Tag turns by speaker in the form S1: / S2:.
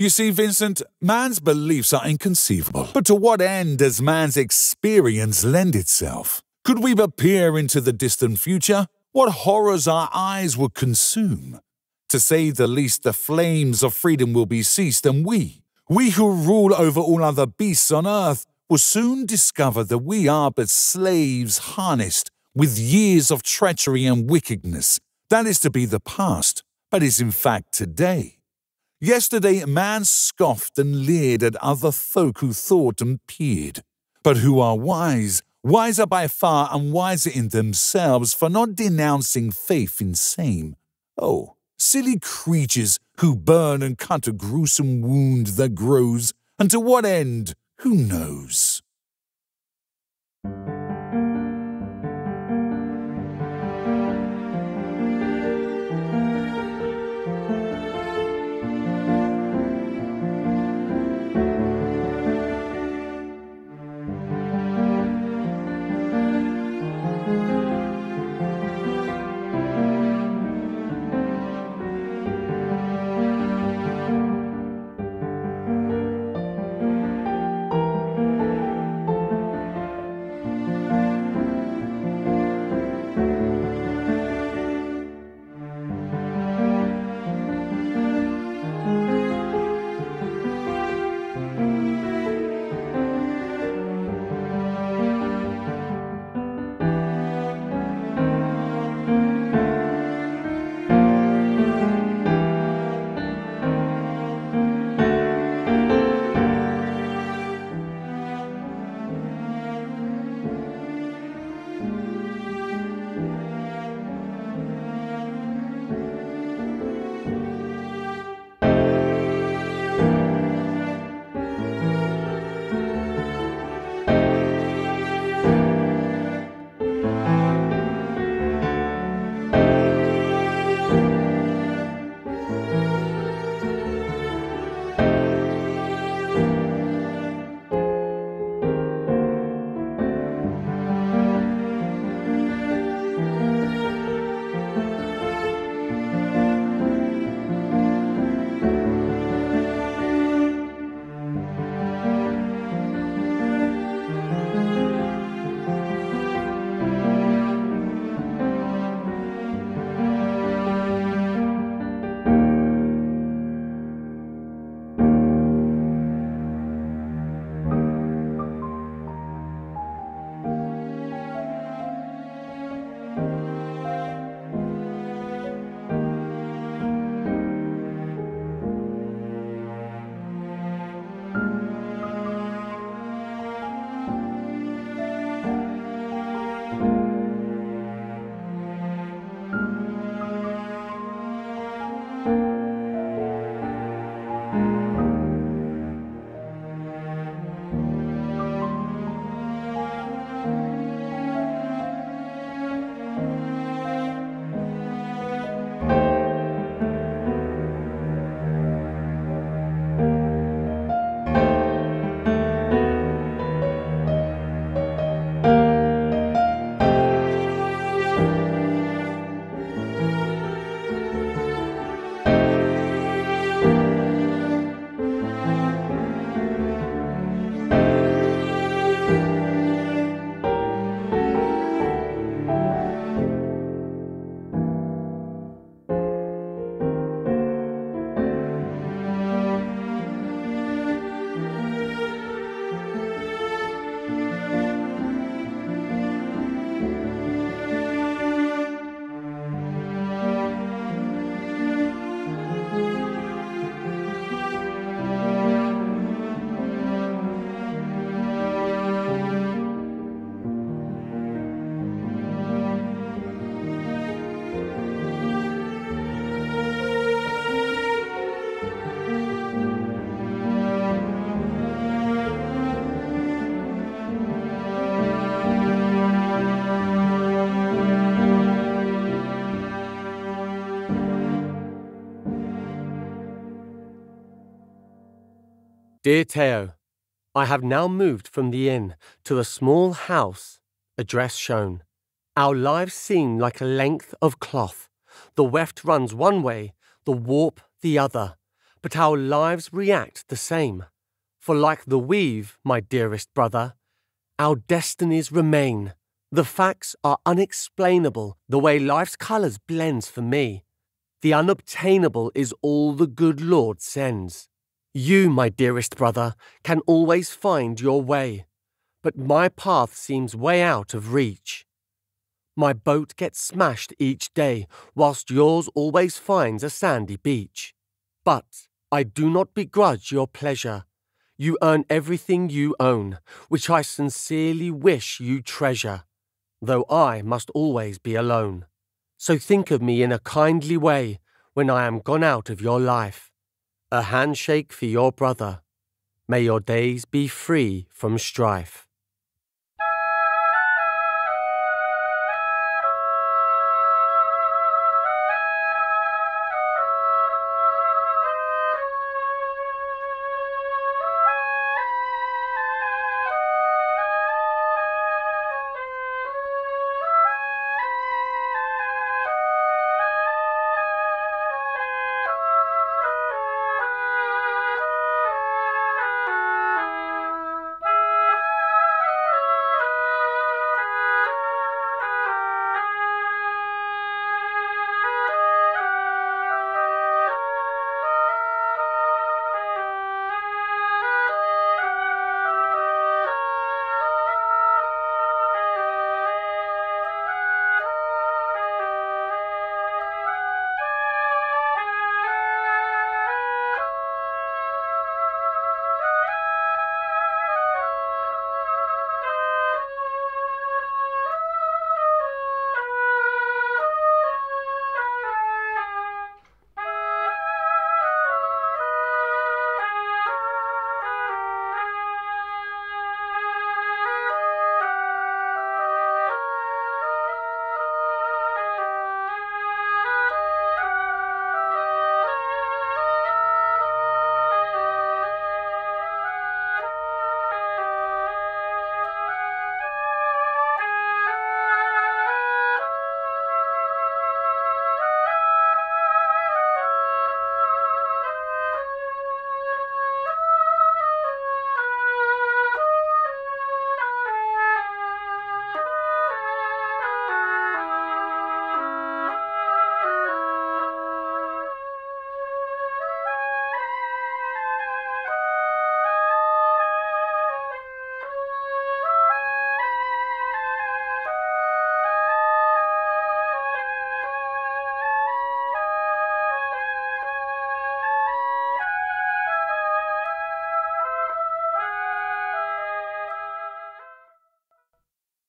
S1: You see, Vincent, man's beliefs are inconceivable. But to what end does man's experience lend itself? Could we but peer into the distant future? What horrors our eyes would consume? To say the least, the flames of freedom will be ceased, and we who rule over all other beasts on earth, will soon discover that we are but slaves harnessed with years of treachery and wickedness. That is to be the past, but is in fact today. Yesterday man scoffed and leered at other folk who thought and peered, but who are wise, wiser by far and wiser in themselves for not denouncing faith insane. Oh, silly creatures who burn and cut a gruesome wound that grows, and to what end, who knows?
S2: Dear Theo, I have now moved from the inn to a small house, address shown. Our lives seem like a length of cloth. The weft runs one way, the warp the other. but our lives react the same. For like the weave, my dearest brother, our destinies remain. The facts are unexplainable, the way life's colours blends for me. The unobtainable is all the good Lord sends. You, my dearest brother, can always find your way, but my path seems way out of reach. My boat gets smashed each day, whilst yours always finds a sandy beach. But I do not begrudge your pleasure. You earn everything you own, which I sincerely wish you treasure, though I must always be alone. So think of me in a kindly way when I am gone out of your life. A handshake for your brother. May your days be free from strife.